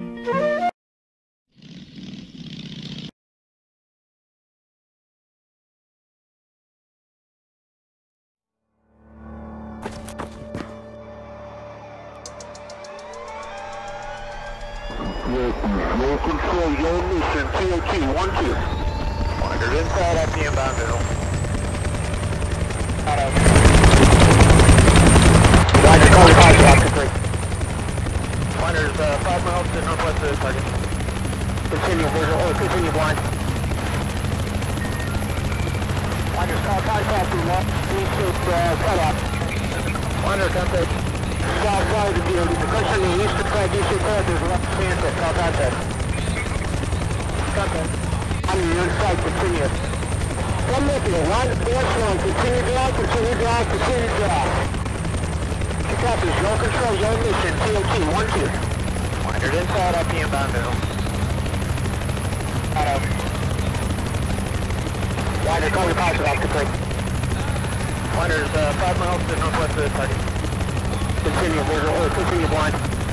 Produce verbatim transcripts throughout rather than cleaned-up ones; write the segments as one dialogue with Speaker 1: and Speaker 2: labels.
Speaker 1: Roll control, your mission, T O T, one two. Wandered inside at the inbound middle. Out of. Roger, call your five, Doctor three. Wander's uh, five miles to northwest of the target. Continue, visual, or continue blind. Wander's call contact to left, three six, uh, cut off. Wander, contact. Southside of the D O D, depression in the east of flag, D C clear, there's left transit, call contact. Contact. On the inside, continue. One Mithia, one, force one, continue drive, continue drive, continue drive. Two copies, no control, your mission, T O T, one two. Wandered inside at the inbound middle. Out of. Wander, call your positive, Doctor three. Wander's uh, five miles to northwest of the target. Continue, visual, or continue blind.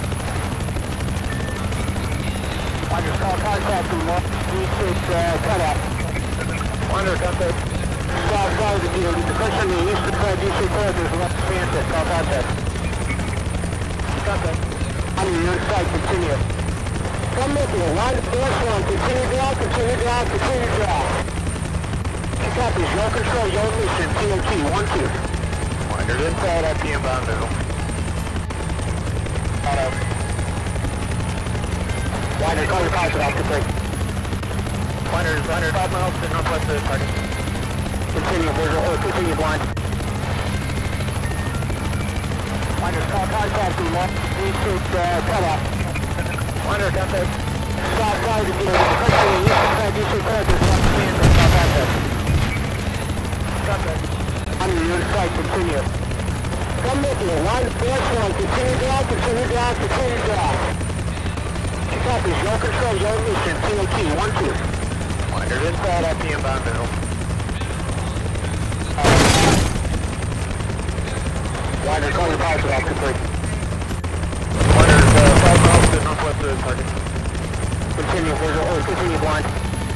Speaker 1: Wander's call contact to left, three six, uh, cut off. Wander, contact. Southside of the D O D, depression in the east of flag, D C clear, there's left transit, call contact. Contact. On the inside, continue. One Mithia, one, force one, continue drive, continue drive, continue drive. Two copies, no control, your mission, T O T, one two. Wandered inside at the inbound middle. Out of. Wander, call your positive, Doctor three. Wander's one hundred five miles to northwest of the target. Continue, visual, or continue blind. Wander's call contact to left, three six, uh, cut off. Wander, contact. Southside of the D O D, depression in the east of flag, D C clear, there's left transit, call contact. Contact. On the inside, continue. One Mithia, one, force one, continue drive, continue drive, continue drive. Two copies, no control, your mission, T O T, one two. Wandered inside at the inbound middle. Wander, call your positive, Doctor three. Wander's uh, five miles to northwest of the target. Continue, visual, or continue blind.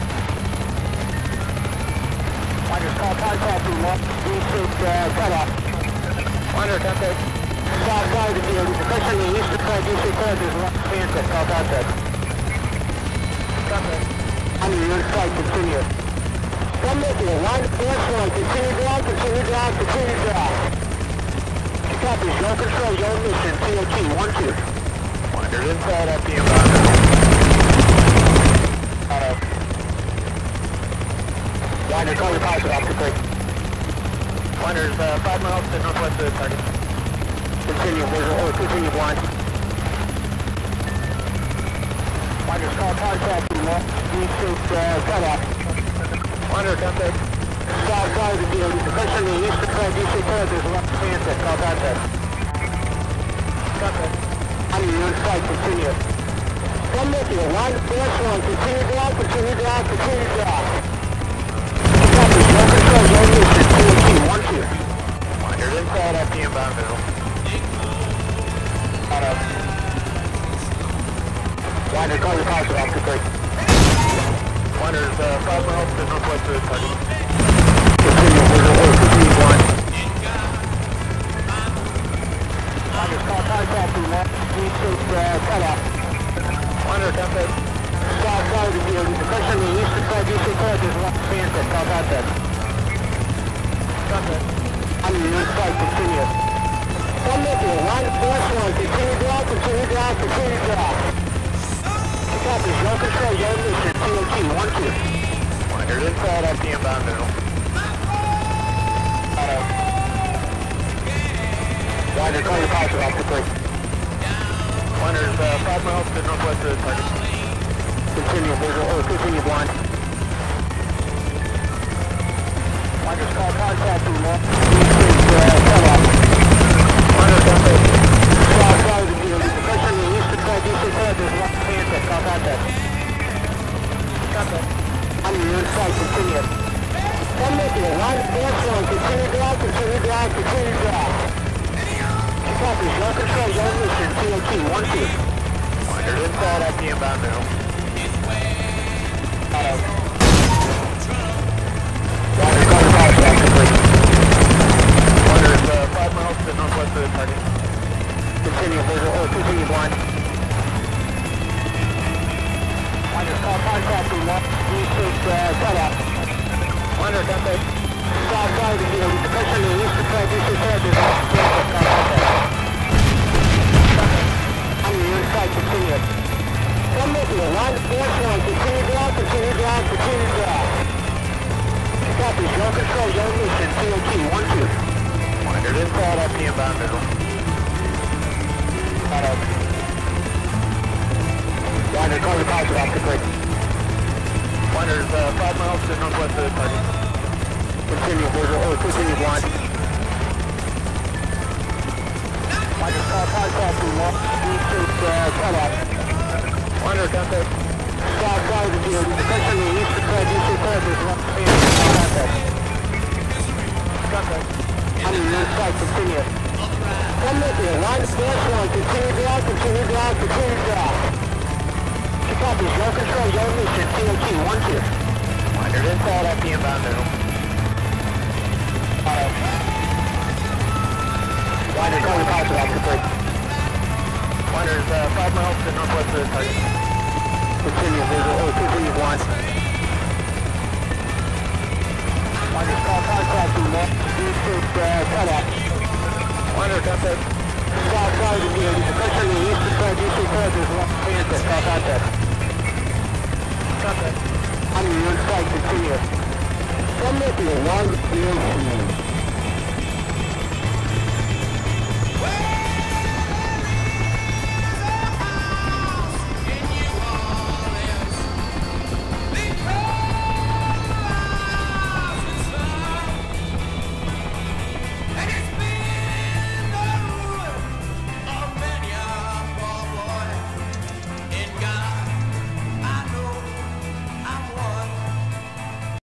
Speaker 1: Wander's call contact to left, three six, uh, cut off. Wander, contact. Southside of the D O D, depression in the east of flag, D C clear, there's left transit, call contact. Contact. On the inside, continue. One Mithia, one, force one, continue drive, continue drive, continue drive. Two copies, no control, your mission, T O T, one two. Wandered inside at the inbound middle. Out of. Wander, call your positive, Doctor three. Wander's uh, five miles to northwest of the target. Continue, visual, or continue blind. Wander's call contact to left, three six, uh, cut off. Wander, contact. Southside of the D O D, depression in the east of flag, D C clear, there's left transit, call contact. Contact. On the inside, continue. One Mithia, one, force one, continue drive, continue drive, continue drive. Two copies, no control, your mission, T O T, one two. Wandered inside at the inbound middle. Out of. Wander, call your positive, Doctor three. Wander's uh, five miles to northwest of the target. Continue, visual, or continue blind. Wander's call contact to left, three six, uh, cut off. Wander, contact. Southside of the D O D, depression in the east of flag, D C clear, there's left transit, call contact. Contact. On the inside, continue. One Mithia, one, force one, continue drive, continue drive, continue drive. Two copies, no control, your mission, T O T, one two. Wandered inside at the inbound middle. Out of. Wander, call your positive, Doctor three. Wander's uh, five miles to northwest of the target. Continue, visual, or continue blind. Wander's call contact to left, three six, uh, cut off. Wander, contact. Southside of the D O D, depression in the east of flag, D C clear, there's left transit, call contact. Contact. On the inside, continue. One Mithia, one, force one, continue drive, continue drive, continue drive. Two copies, no control, your mission, T O T, one two. Winder inside at the inbound middle. Auto. Winder cover power stack complete. Winder is uh, five miles to the northwest of the target. Continue visual, or continue blind. Winder call contact to one, D six, uh, cut out. Winder, got that. South side of the field, depression to the east of D six head, there's one, call contact. On the inside, continue. Come with you, line to force one, continue ground, continue ground, continue ground. Copy, your control, your mission, C O T, one two. Winder inside at the inbound middle. Auto. Winder, call the power stack complete. Winder is uh, five miles to the northwest of the target. Continue visual, or continue blind. Winder call contact to one, D six, uh, cut out. Winder, got that. South side of the field, depression to the east of D six head, there's one, call contact. Got that. On the inside, continue. Come with you, line to force one, continue ground, continue ground, continue ground. Copy, your control, your mission, C O T, one two. Winder inside at the inbound middle. Auto. Winder, call the power stack complete. Winder is uh, five miles to the northwest of the target. Continue visual, or continue blind. Winder, call contact to one, D six, uh, cut out. Winder, got that. South side of the field, depression to the east of D six head, there's one, Panther, call contact. Got that. On the inside, continue. Come with you, one, zero, two.